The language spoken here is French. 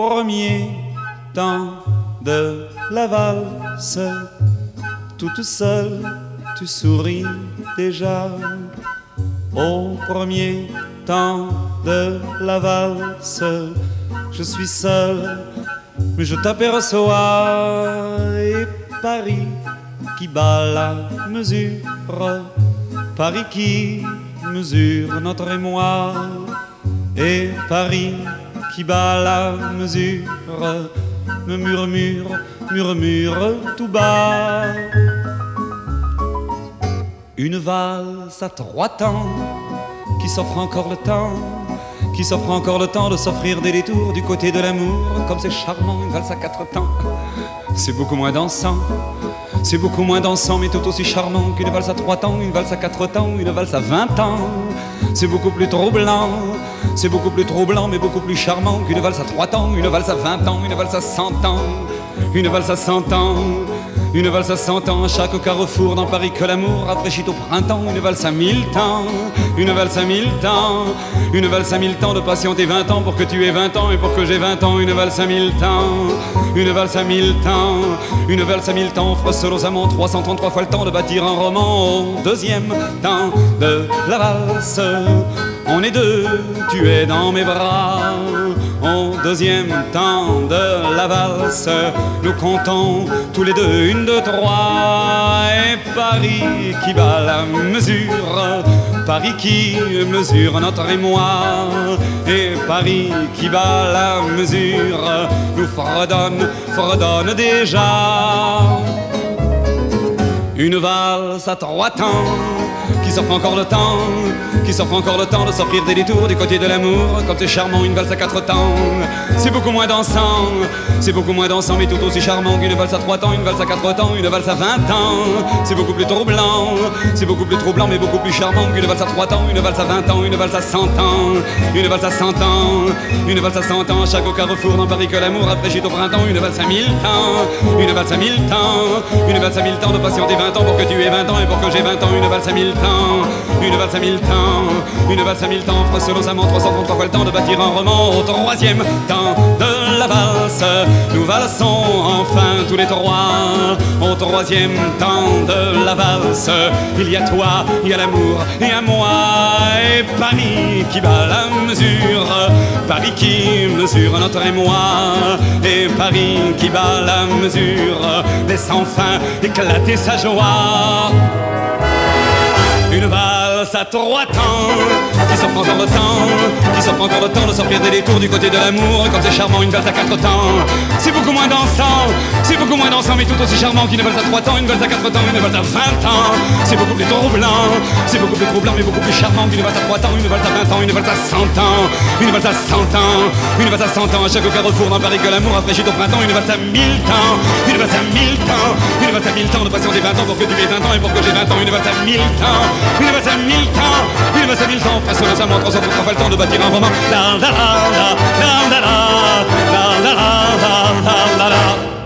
premier temps de la valse, toute seule tu souris déjà. Au premier temps de la valse, je suis seul, mais je t'aperçois. Et Paris qui bat la mesure, Paris qui mesure notre émoi. Et Paris qui bat la mesure me murmure tout bas. Une valse à 3 temps qui s'offre encore le temps, qui s'offre encore le temps de s'offrir des détours du côté de l'amour. Comme c'est charmant, une valse à 4 temps, c'est beaucoup moins dansant. C'est beaucoup moins dansant mais tout aussi charmant qu'une valse à 3 temps, une valse à 4 temps, une valse à 20 ans. C'est beaucoup plus troublant, c'est beaucoup plus troublant mais beaucoup plus charmant qu'une valse à 3 temps, une valse à 20 ans, une valse à 100 ans, une valse à 100 ans. Une valse à 100 ans, à chaque carrefour dans Paris que l'amour rafraîchit au printemps. Une valse à 1000 temps, une valse à 1000 temps, une valse à 1000 temps de patienter 20 ans pour que tu aies 20 ans et pour que j'ai 20 ans. Une valse à 1000 temps, une valse à 1000 temps, une valse à 1000 temps offre seul aux amants 333 fois le temps de bâtir un roman. Au deuxième temps de la valse, on est deux, tu es dans mes bras. Au deuxième temps de la valse, nous comptons tous les deux 1, 2, 3. Et Paris qui bat la mesure, Paris qui mesure notre émoi. Et Paris qui bat la mesure nous fredonne déjà. Une valse à 3 temps qui s'offre encore le temps, qui s'offre encore le temps de s'offrir des détours du côté de l'amour. Comme c'est charmant, une valse à 4 temps, c'est beaucoup moins dansant, c'est beaucoup moins dansant mais tout aussi charmant qu'une valse à 3 temps, une valse à 4 temps, une valse à 20 ans. C'est beaucoup plus troublant, c'est beaucoup plus troublant mais beaucoup plus charmant qu'une valse à 3 temps, une valse à 20 ans, une valse à 100 ans, une valse à 100 ans, une valse à 100 ans. À chaque carrefour dans Paris que l'amour rafraîchit au printemps. Une valse à 1000 temps, une valse à 1000 temps, une valse à 1000 temps de patienter 20 ans pour que tu aies 20 ans et pour que j'ai 20 ans. Une valse à 1000 temps, une valse à 1000 temps, une valse à 1000 temps offre seul aux amants 333 fois le temps de bâtir un roman. Au troisième temps de la valse, nous valsons enfin tous les trois. Au troisième temps de la valse, il y a toi, il y a l'amour et à moi. Et Paris qui bat la mesure, Paris qui mesure notre émoi. Et Paris qui bat la mesure laisse enfin éclater sa joie. Une valse à 3 temps qui s'offre encore le temps, qui s'offre encore le temps de s'offrir des détours du côté de l'amour. Comme c'est charmant, une valse à 4 temps, c'est beaucoup moins dansant, c'est beaucoup moins dansant mais tout aussi charmant qu'une valse à 3 temps, une valse à 4 temps, une valse à 20 ans. C'est beaucoup plus troublant, c'est beaucoup plus troublant mais beaucoup plus charmant qu'une valse à 3 temps, une valse à 20 ans, une valse à 100 ans, une valse à 100 ans, une valse à 100 ans. À chaque carrefour dans Paris que l'amour rafraîchit au printemps. Une valse à 1000 temps, une valse à 1000 temps, une valse à 1000 temps de patienter 20 ans pour que tu aies 20 ans et pour que j'ai 20 ans. Une valse à 1000 temps, une valse à 1000 temps, une valse à 1000 temps, face aux amants 333 fois le temps de bâtir un roman. La la la la la la la la la la la la la.